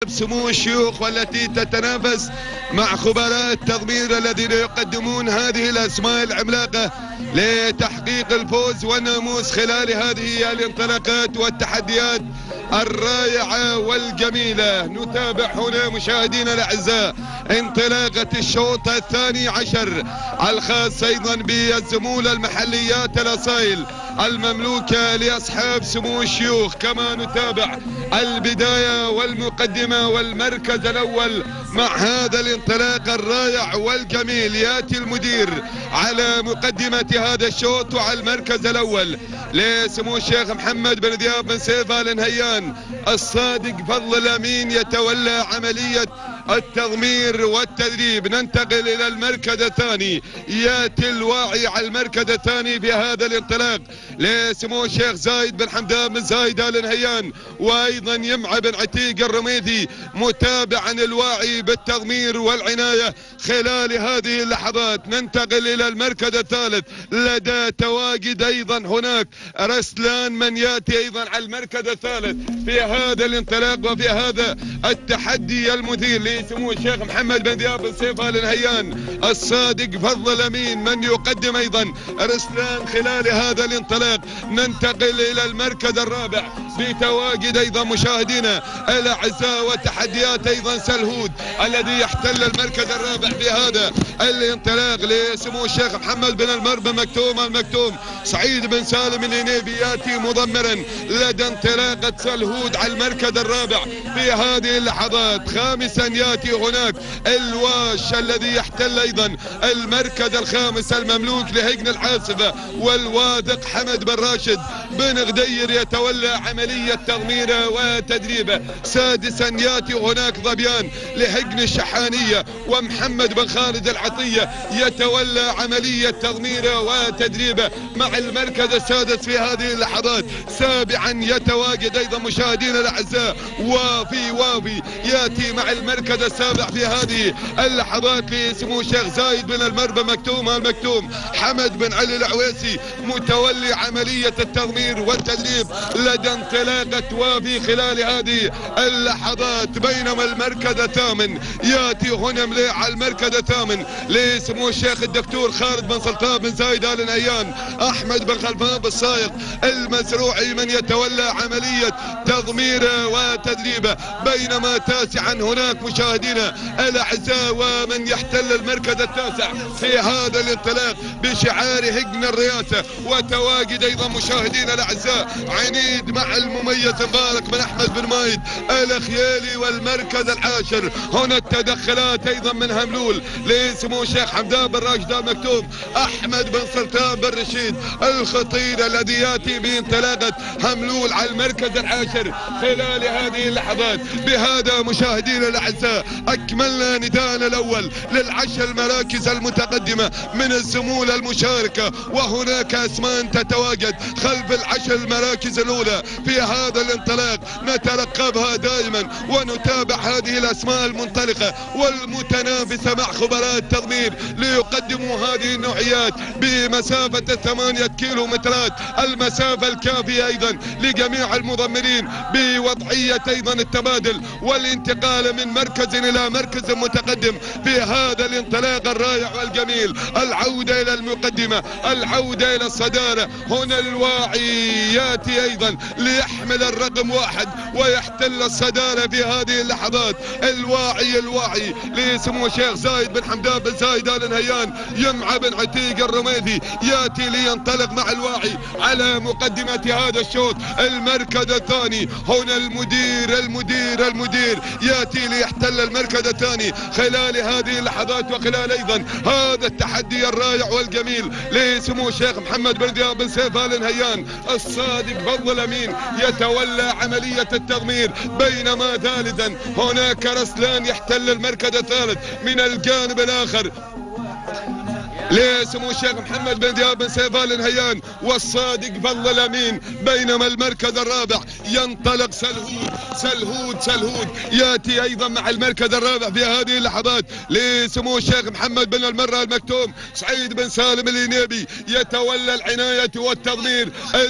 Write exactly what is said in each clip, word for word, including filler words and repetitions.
سمو الشيوخ والتي تتنافس مع خبراء التضمير الذين يقدمون هذه الأسماء العملاقة لتحقيق الفوز والناموس خلال هذه الانطلاقات والتحديات الرائعة والجميلة. نتابع هنا مشاهدينا الأعزاء انطلاقة الشوط الثاني عشر الخاص أيضا بالزمولة المحليات الأصايل المملوكة لأصحاب سمو الشيوخ. كما نتابع البداية والمقدمة والمركز الأول مع هذا الانطلاق الرائع والجميل. يأتي المدير على مقدمة هذا الشوط وعلى المركز الأول لسمو الشيخ محمد بن ذياب بن سيف آل نهيان. الصادق فضل الأمين يتولى عملية التضمير والتدريب. ننتقل إلى المركز الثاني. يأتي الواعي على المركز الثاني في هذا الانطلاق لسمو الشيخ زايد بن حمدان بن زايد آل نهيان، وأيضا يمعى بن عتيق الرميثي متابعا الواعي بالتضمير والعناية خلال هذه اللحظات. ننتقل إلى المركز الثالث لدى تواجد أيضا هناك رسلان من يأتي أيضا على المركز الثالث في هذا الانطلاق وفي هذا التحدي المثير لسمو الشيخ محمد بن ذياب بن سيف آل نهيان. الصادق فضل الأمين من يقدم أيضا رسلان خلال هذا الانطلاق. ننتقل إلى المركز الرابع بتواجد أيضا مشاهدينا الأعزاء وتحديات أيضا سلهود الذي يحتل المركز الرابع في هذا الانطلاق لسمو الشيخ محمد بن المربى مكتوم المكتوم. سعيد بن سالم النينيبي ياتي مضمرا لدى انطلاقة سلهود على المركز الرابع في هذه اللحظات. خامسا ياتي هناك الواش الذي يحتل أيضا المركز الخامس المملوك لهجن الحاسبة، والواثق حمد بن راشد بن غدير يتولى عملية تضميره وتدريبه. سادسا ياتي هناك ظبيان لهجن الشحانية، ومحمد بن خالد العطية يتولى عملية تضميره وتدريبه مع المركز السادس في هذه اللحظات. سابعا يتواجد أيضا مشاهدينا الأعزاء وافي وافي ياتي مع المركز السابع في هذه اللحظات لسمو الشيخ زايد بن المربى مكتوم المكتوم. حمد بن علي العويسي متولي عملية التضمير والتدريب لدى انطلاقة وافي خلال هذه اللحظات. بينما المركز الثامن ياتي هنا مليح على المركز الثامن لسمو الشيخ الدكتور خالد بن سلطان بن زايد آل نهيان. احمد بن خلفان بالصايغ المزروعي من يتولى عملية تضميره وتدريبه. بينما تاسعا هناك مشاهدينا الاعزاء ومن يحتل المركز التاسع في هذا الانطلاق بشعار هجن الرئاسة وتواجد ايضا مشاهدينا الاعزاء عنيد مع المميز مبارك بن احمد بن مايد الخيالي. والمركز العاشر هنا التدخلات ايضا من هملول لسمو الشيخ حمدان بن راشد المكتوم. احمد بن سلطان بن رشيد الخطير الذي ياتي بانطلاقة هملول على المركز العاشر خلال هذه اللحظات. بهذا مشاهدينا الاعزاء اكملنا نداءنا الاول للعشر المراكز المتقدمة من الزمولة المشاركة، وهناك اسماء تتواجد خلف العشر المراكز الاولى في هذا الانطلاق نترقبها دائما ونتابع هذه الاسماء المنطلقة والمتنافسة مع خبراء التضمير ليقدموا هذه النوعيات بمسافة ثمانية كيلو مترات، المسافة الكافية ايضا لجميع المضمرين بوضعية ايضا التبادل والانتقال من مركز الى مركز متقدم في هذا الانطلاق الرائع والجميل. العودة الى المقدمة، العودة الى الصدارة. هنا الواعي ياتي ايضا ليحمل الرقم واحد ويحتل الصدارة في هذه اللحظات. الواعي الواعي لسمو الشيخ زايد بن حمدان بن زايد آل نهيان. يمعى بن عتيق الرميثي ياتي لينطلق مع الواعي على مقدمة هذا الشوط. المركز الثاني هنا المدير المدير المدير ياتي ليحتل المركز الثاني خلال هذه اللحظات وخلال ايضا هذا التحدي الرائع والجميل لسمو الشيخ محمد بن ذياب بن سيف آل نهيان. الصادق فضل الامين يتولى عملية التضمير. بينما ثالثا هناك رسلان يحتل المركز الثالث من الجانب الاخر لسمو الشيخ محمد بن دياب بن سيف آل نهيان والصادق فضل الامين. بينما المركز الرابع ينطلق سلهود سلهود سلهود ياتي ايضا مع المركز الرابع في هذه اللحظات لسمو الشيخ محمد بن المره المكتوم. سعيد بن سالم الينيبي يتولى العنايه والتضمير.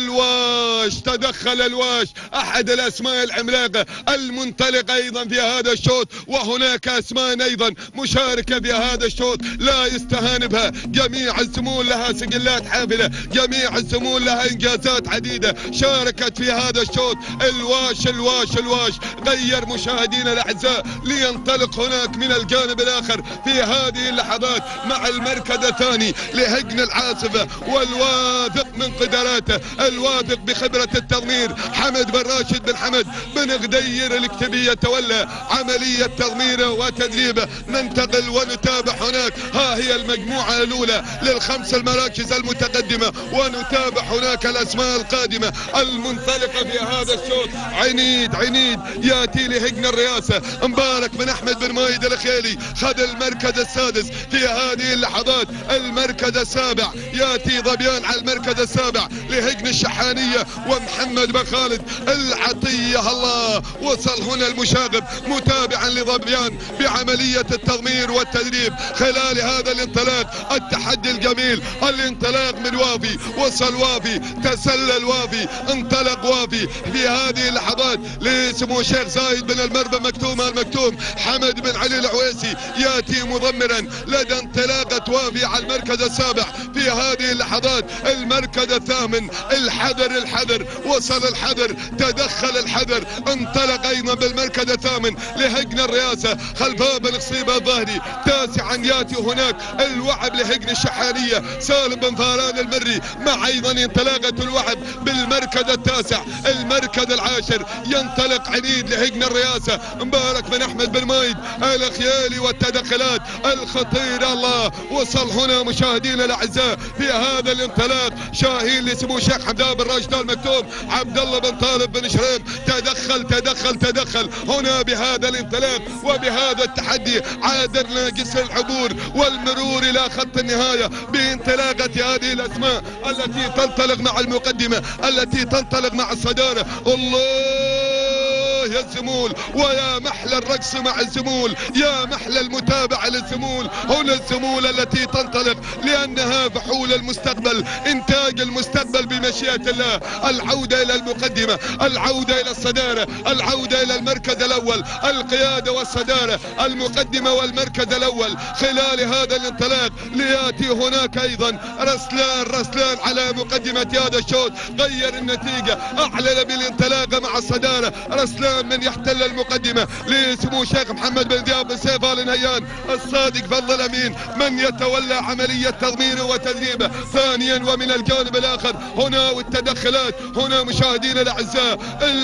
الواش تدخل الواش احد الاسماء العملاقه المنطلقه ايضا في هذا الشوط، وهناك اسماء ايضا مشاركه في هذا الشوط لا يستهان بها. جميع السمول لها سجلات حافله، جميع السمول لها انجازات عديده شاركت في هذا الشوط. الواش الواش الواش غير مشاهدينا الاعزاء لينطلق هناك من الجانب الاخر في هذه اللحظات مع المركز الثاني لهجن العاصفه، والواثق من قدراته، الواثق بخبره التضمير حمد بن راشد بن حمد بن غدير الكتبي يتولى عمليه تضميره وتدريبه. ننتقل ونتابع هناك، ها هي المجموعه الاولى للخمس المراكز المتقدمه، ونتابع هناك الاسماء القادمه المنطلقه في هذا الشوط. عنيد عنيد ياتي لهجن الرئاسه. مبارك بن احمد بن مايد الخيلي خذ المركز السادس في هذه اللحظات. المركز السابع ياتي ظبيان على المركز السابع لهجن الشحانيه ومحمد بن خالد العطيه. الله وصل هنا المشاغب متابعا لظبيان بعمليه التضمير والتدريب خلال هذا الانطلاق. التحدي الجميل، الانطلاق من وافي، وصل وافي، تسلل وافي، انطلق وافي في هذه اللحظات لسمو الشيخ زايد بن المربى مكتوم المكتوم. حمد بن علي العويسي ياتي مضمرا لدى انطلاقه وافي على المركز السابع في هذه اللحظات. المركز الثامن الحذر الحذر، وصل الحذر، تدخل الحذر، انطلق ايضا بالمركز الثامن لهجن الرئاسه خلفاء بن قصيبه الظهري. تاسعا ياتي هناك الوعب لهجن الشحانيه سالم بن فاران المري مع ايضا انطلاقه الوعب بالمركز التاسع. المركز العاشر ينطلق عنيد لهجن الرئاسه مبارك بن احمد بن مايد الخيالي والتدخلات الخطيره. الله وصل هنا مشاهدينا الاعزاء في هذا الانطلاق شاهين لسمو الشيخ حمدان بن راشد المكتوم. عبد الله بن طالب بن شريم تدخل تدخل تدخل هنا بهذا الانطلاق وبهذا التحدي. عادلنا جسر العبور والمرور الى خط النهايه بانطلاقه هذه الاسماء التي تنطلق مع المقدمه، التي تنطلق مع الصداره. الله يا الزمول، ويا محلى الرقص مع الزمول، يا محلى المتابعة للزمول. هنا الزمول التي تنطلق لأنها فحول المستقبل، إنتاج المستقبل بمشيئة الله. العودة إلى المقدمة، العودة إلى الصدارة، العودة إلى المركز الأول، القيادة والصدارة، المقدمة والمركز الأول خلال هذا الانطلاق. ليأتي هناك أيضا رسلان رسلان على مقدمة هذا الشوط، غير النتيجة، أعلن بالانطلاق مع الصدارة. رسلان من يحتل المقدمة لسمو الشيخ محمد بن دياب بن سيف آل نهيان الصادق فضل الامين من يتولى عملية تضميره وتدريبه. ثانيا ومن الجانب الاخر هنا والتدخلات هنا مشاهدينا الاعزاء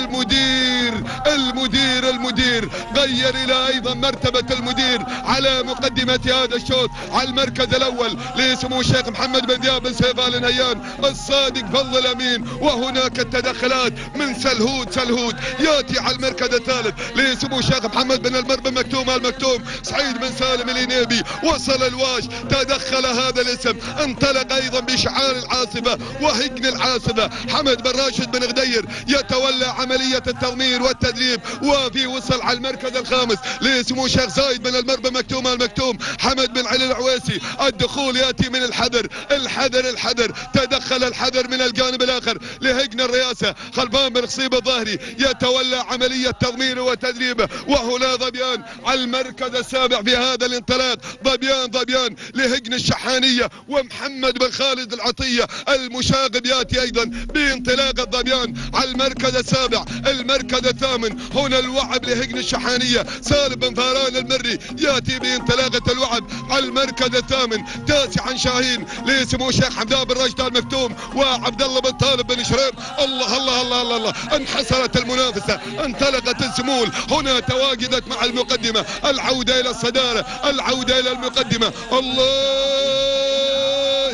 المدير المدير المدير غير الى ايضا مرتبة المدير على مقدمة هذا الشوط. على المركز الاول لسمو الشيخ محمد بن دياب بن سيف آل نهيان الصادق فضل الامين. وهناك التدخلات من سلهود سلهود ياتي على المركز الثالث لسمو الشيخ محمد بن المربى مكتوم المكتوم. سعيد بن سالم الينيبي وصل الواش، تدخل هذا الاسم، انطلق ايضا بشعار العاصفه وهجن العاصفه. حمد بن راشد بن غدير يتولى عمليه التضمير والتدريب. وفي وصل على المركز الخامس لسمو الشيخ زايد بن المربى مكتوم المكتوم. حمد بن علي العويسي الدخول ياتي من الحذر الحذر الحذر، تدخل الحذر من الجانب الاخر لهجن الرئاسه. خلفان بن قصيبه الظهري يتولى عملية تضميره وتدريبه. وهنا ظبيان على المركز السابع في هذا الانطلاق. ظبيان ظبيان لهجن الشحانية ومحمد بن خالد العطية المشاغب ياتي ايضا بانطلاق الظبيان على المركز السابع. المركز الثامن هنا الوعب لهجن الشحانية سالم بن فاران المري ياتي بانطلاقة الوعب على المركز الثامن. تاسعا شاهين لسمو الشيخ حمدان بن راشد المكتوم وعبد الله بن طالب بن شريم. الله الله الله الله, الله. انحصرت المنافسة، انطلقت الزمول هنا تواجدت مع المقدمة. العودة الى الصدارة، العودة الى المقدمة. الله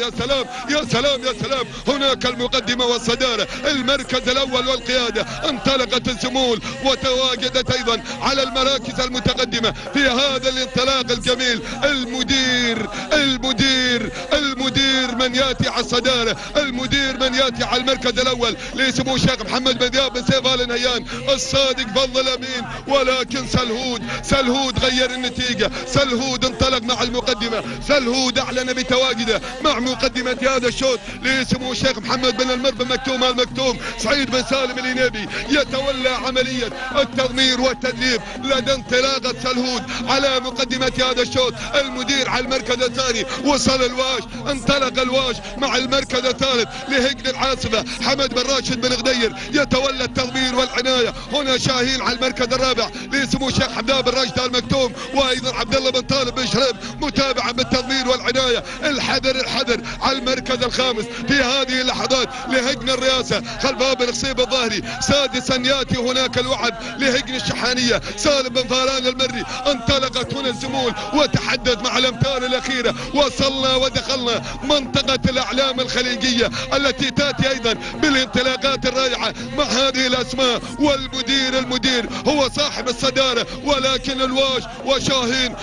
يا سلام يا سلام يا سلام. هناك المقدمة والصدارة، المركز الأول والقيادة. انطلقت الزمول وتواجدت أيضا على المراكز المتقدمة في هذا الانطلاق الجميل. المدير المدير المدير من يأتي على الصدارة، المدير من يأتي على المركز الأول لسمو الشيخ محمد بن ذياب بن سيف آل نهيان الصادق فضل الأمين. ولكن سلهود سلهود غير النتيجة، سلهود انطلق مع المقدمة، سلهود أعلن بتواجده مع مقدمة هذا الشوط لسمو الشيخ محمد بن المر بن مكتوم آل مكتوم. سعيد بن سالم العنيبي يتولى عملية التضمير والتدريب لدى انطلاقة سلهود على مقدمة هذا الشوط. المدير على المركز الثاني، وصل الواش، انطلق الواش مع المركز الثالث لهجن العاصفة. حمد بن راشد بن غدير يتولى التضمير والعناية. هنا شاهين على المركز الرابع لسمو الشيخ حمدان بن راشد آل مكتوم، وايضا عبد الله بن طالب بن شريف متابعا بالتضمير والعناية. الحذر الحذر على المركز الخامس في هذه اللحظات لهجن الرئاسة خلف بن قصيب الظاهري. سادسا ياتي هناك الوعد لهجن الشحانية سالم بن فاران المري. انطلقت هنا الزمول وتحدث مع الامتار الاخيرة. وصلنا ودخلنا منطقة الاعلام الخليجية التي تاتي ايضا بالانطلاقات الرائعة مع هذه الاسماء. والمدير المدير هو صاحب الصدارة، ولكن الواش وشاهين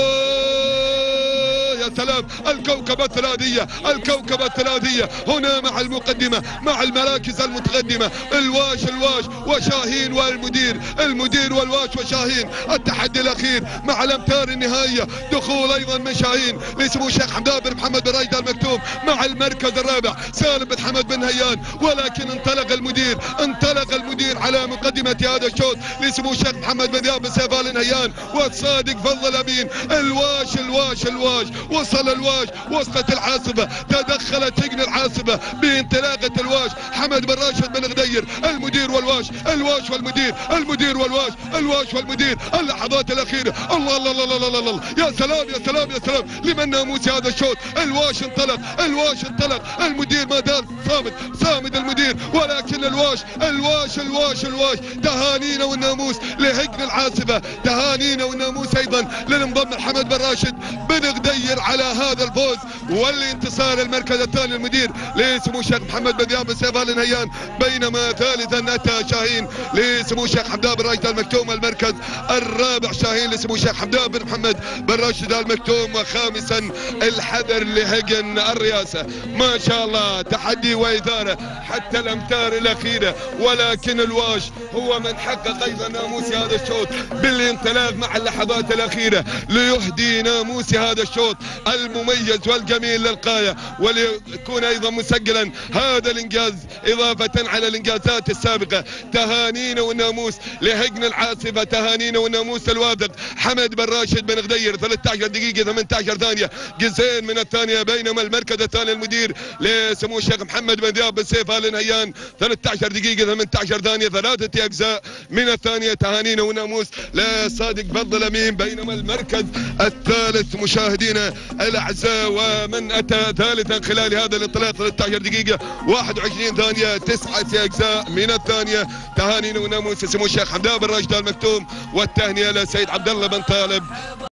الله يا سلام. الكوكبة الثلاثية الكوكبة الثلاثية هنا مع المقدمة مع المراكز المتقدمة. الواش الواش وشاهين والمدير، المدير والواش وشاهين. التحدي الاخير مع الامتار النهائية. دخول ايضا من شاهين لسمو الشيخ حمدان بن محمد بن راشد آل مكتوم مع المركز الرابع سالم بن حمد بن هيان. ولكن انطلق المدير انطلق المدير على مقدمة هذا الشوط لسمو الشيخ محمد بن ذياب بن سيف آل نهيان والصادق فضل الامين. الواش الواش الواش وصل الواش، وصلت العاصفة، تدخلت هجن العاصفة بانطلاقة الواش. حمد بن راشد بن غدير المدير والواش، الواش والمدير، المدير والواش، الواش والمدير. اللحظات الأخيرة الله الله الله الله الله, الله. يا سلام يا سلام يا سلام لمن ناموس هذا الشوط. الواش انطلق الواش انطلق المدير ما زال صامد صامد المدير. ولكن الواش الواش الواش الواش. تهانينا والناموس لهجن العاصفة، تهانينا والناموس أيضا للمضم حمد بن راشد بن غدير على هذا الفوز والانتصار. المركز الثاني المدير لسمو الشيخ محمد بن ذياب بن سيف آل نهيان، بينما ثالثا اتى شاهين لسمو الشيخ حمدان بن راشد آل مكتوم. المركز الرابع شاهين لسمو الشيخ حمدان بن محمد بن راشد آل مكتوم. وخامسا الحذر لهجن الرئاسة. ما شاء الله تحدي واثارة حتى الامتار الاخيرة. ولكن الواش هو من حقق ايضا ناموس هذا الشوط بالانطلاق مع اللحظات الاخيرة ليهدي ناموس هذا الشوط المميز والجميل للغاية، وليكون ايضا مسجلا هذا الانجاز اضافة على الانجازات السابقة. تهانينا والناموس لهجن العاصفة، تهانينا والناموس الواثق حمد بن راشد بن غدير. ثلاثة عشر دقيقة ثمانية عشر ثانية جزئين من الثانية. بينما المركز الثاني المدير لسمو الشيخ محمد بن ذياب بن سيف آل نهيان ثلاثة عشر دقيقة ثمانية عشر ثانية، ثلاثة اجزاء من الثانية. تهانينا والناموس لصادق فضل الامين. بينما المركز الثالث مشاهدينا الاعزاء ومن اتى ثالثا خلال هذا الانطلاق ثلاثة عشر دقيقة واحد وعشرين ثانية تسعة اجزاء من الثانية. تهانينا وناموس سمو الشيخ حمدان بن راشد آل مكتوم، والتهنئة لسيد عبد الله بن طالب